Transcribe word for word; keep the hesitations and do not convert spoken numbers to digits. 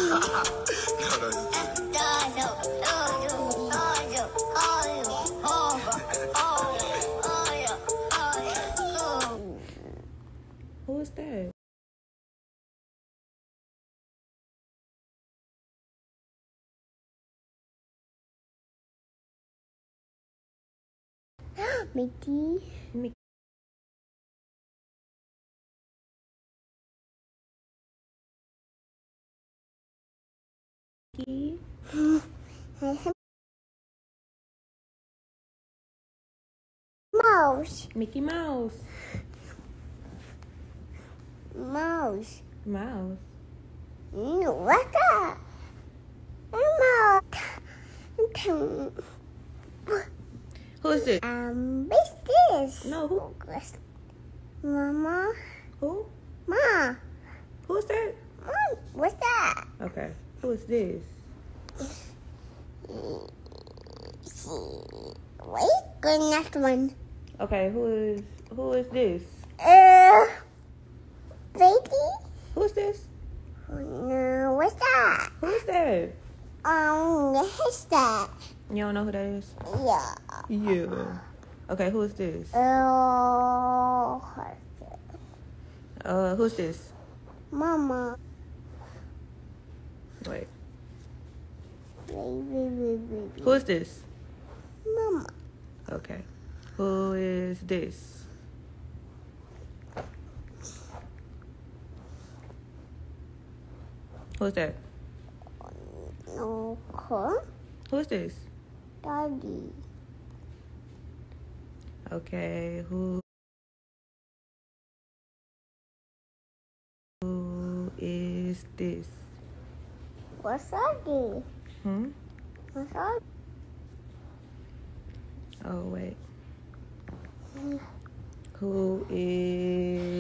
Who is that? Mickey. Mickey. Mouse. Mickey Mouse. Mouse. Mouse. No, what's that? Mouse. Who is this? Um, what's this? No, who? Mama. Who? Ma. Who is that? Mom, what's that? Okay. Who is this? Wait, the next one. Okay, who is who is this? Uh, baby? Who's this? No, what's that? Who is that? Um, what's that? You don't know who that is? Yeah. Yeah. Okay, who is this? Uh, Uh, who's this? Mama. Wait. Baby, baby, Who is this? Mama. Okay. Who is this? Who's that? No, huh? Who's this? Daddy. Okay, who who is this? What's Daddy? Hmm? What's that? Oh wait. Who is